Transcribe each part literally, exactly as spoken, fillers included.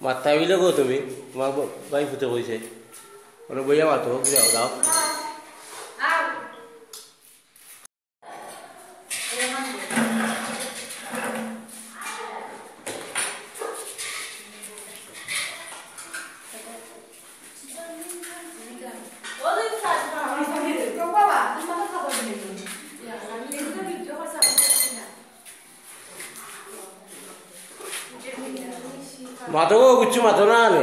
মাথা বিলে গো তুমি তোমার ভাই ফুটে কইছে ওরে বইয়া মাতো যাও দাও মাতো গো কিছু মাতো না নে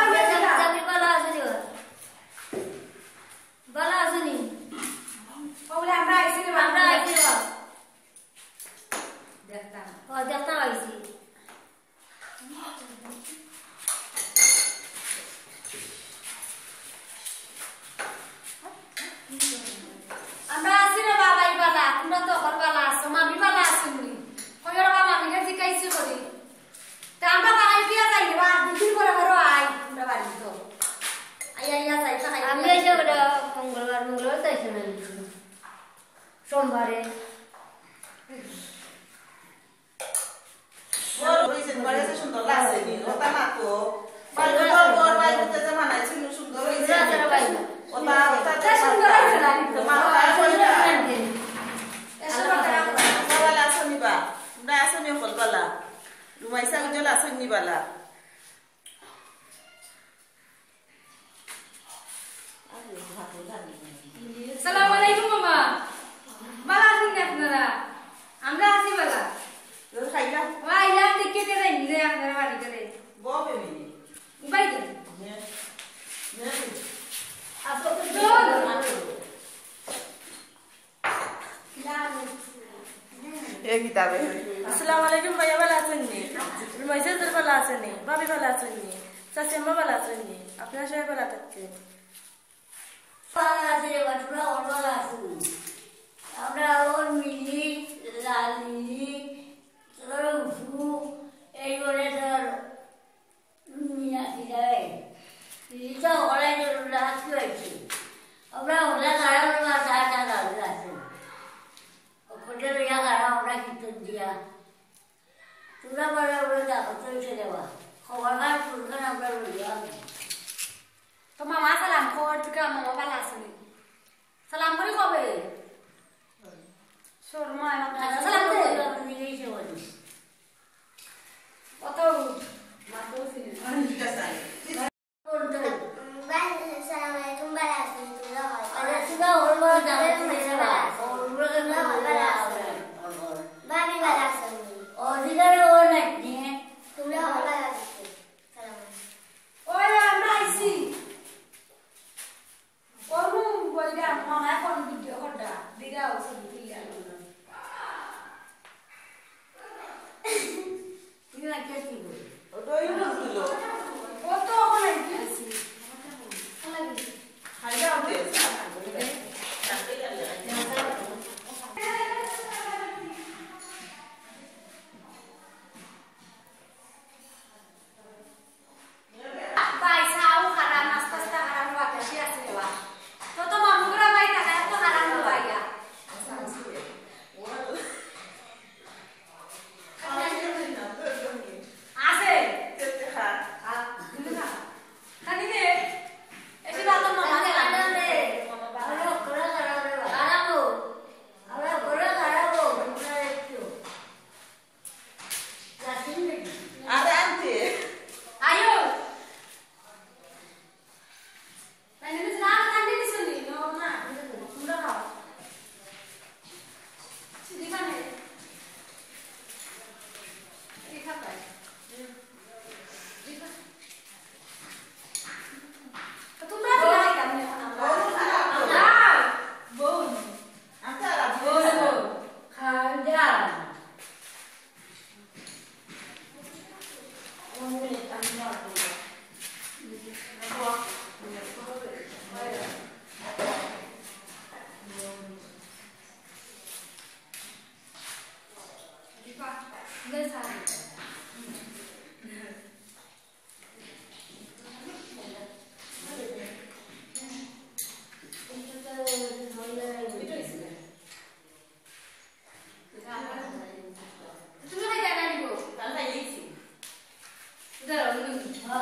সোমবারে সুন্দর লাগছে ওটা না তো সুন্দর হয়েছে শনিবার তোমরা আসনি কলপালা রুমাইসা গজল আসনি বালা আসসালামু আলাইকুম মামা ভালো আছেন আপনারা আমরা আছি ভালো তোর খাইলা আইলা টিকে করে নিয়ে আপনারা বাড়ি করে ববে মিনি বাই দেন নে নে আসো তো জোর এ কিতাবে আসসালামু আলাইকুম ভাইয়া ভালো আছেন নি রুমাইসা তোর ভালো আছেন নি ভাবি ভালো আছেন নি চাচি আম্মা ভালো আছেন নি আপনারা সবাই ভালো থাকতেন আমরা ওর মিলি লাল মিলি তোর উঠু এই বলে তোর মিনাকি যাবে মিলিটা ওরাই রাত হয়েছে আমরা ওরা গাড়া ওরা চার চার গাড়ি আছে ওখানে রেয়া গাড়া ওরা কীর্তন দিয়া তোরা বলে ওরা দেখো চলছে দেওয়া খবর কার পুরখান আমরা রইয়া তো মামা সালাম কর তুই মামা ভালো আছেন সালাম করে কবে শর্মা সালাম করে নিজেই সে বলি কত মাতো ছিলেন Assalamualaikum warahmatullahi wabarakatuh. Sudah hormat dan hormat. Hormat wabarakatuh. Bagi wabarakatuh. Oh, tidak ada orang ni. Sudah wabarakatuh. Assalamualaikum. Oh ya, nice. Orang boleh mana pun video kerja. Tidak usah dilihat. Ini lagi sih. ওটা use দিলো কত ওখানে গেছি খাইলা উঠে Baik, saya haram, mas pasta haram waktu dia sewa. Toto mamu kira baik tak ada tu haram tu baik ya. Ase. Ah, ini kan. Kan ini. Esi batal mama ni lah. Kalau kurang kalau kalau tu, kalau kurang kalau tu, kurang itu. Lasin ni. ada anti Ayo. Nah ini sekarang kan di sini, no nah, sudah kau. Sini kan ni. Ini apa? Ketumlah lagi kami orang. Bon. antara Bon. Kanjar. Sudah,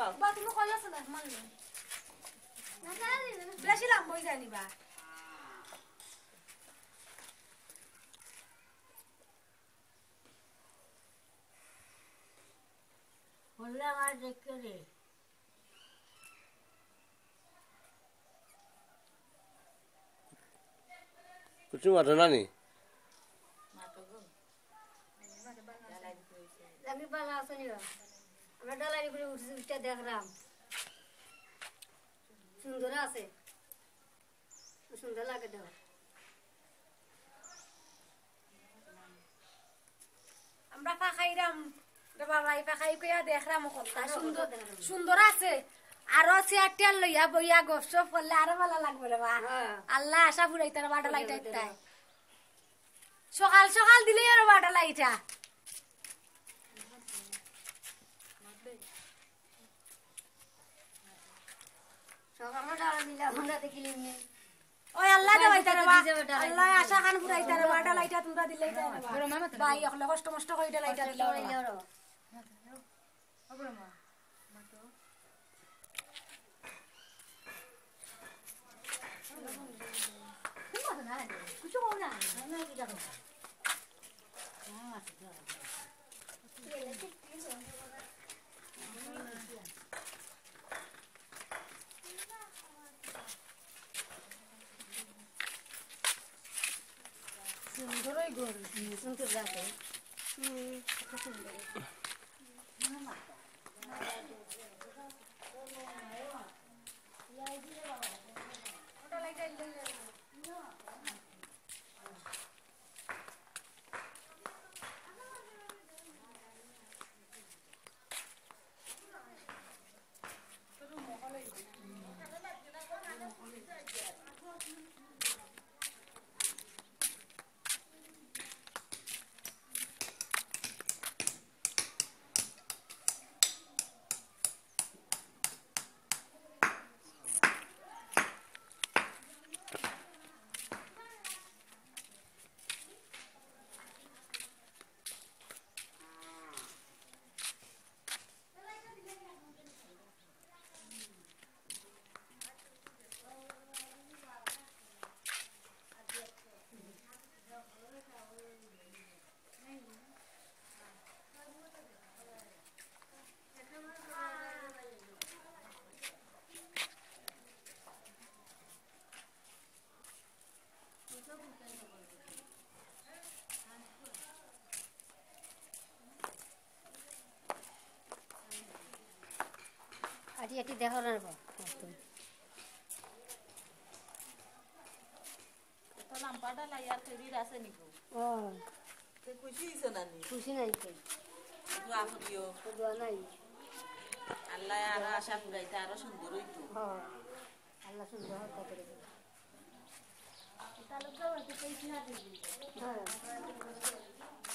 বা তুমি কই আছ না মান না না বেশি লাম হই জানি বা বললা আর দেখে রে कुछ मारो ना नहीं আমি বালা আসনি বা আমরা ডালারি করে উঠে উঠে দেখলাম সুন্দর আছে সুন্দর লাগে দাও আমরা পাখাইরাম বাবাই পাখাই কইয়া দেখরাম কথা সুন্দর সুন্দর আছে আরো চেয়ারটার লইয়া বইয়া গপসপ করলে আরো ভালো লাগবে রে বা আল্লাহ আশা ফুরাইতে বাটা লাইটা সকাল সকাল দিলেই আরো বাটা লাইটা সকালে ডালা দিলা আমরা দেখিলি নি ওই আল্লাহ দেওয়াইতা রে বা আল্লাহ আশা খান ফুরাইতা রে বাটা লাইটা তোমরা দিলেই রে ভাই অকলে কষ্ট মষ্ট কইটা লাইটা দিলা কিছু করো না না কি দেখো সুন্দরই গরু সুন্দর লাগে হুম সুন্দর আটি আটি দেখো না তুমি তো লাম্পাটা লাইয়ার ফেরি আছে নিকো ও তে খুশি হইছো না নি খুশি নাই তো দোয়া করিও দোয়া নাই আল্লাহ আর আশা ফুরাইতে আরো সুন্দর হইতো হ্যাঁ আল্লাহ সুন্দর হত্যা করে দেবে তাহলে তো হয়তো কইছি না দিবি হ্যাঁ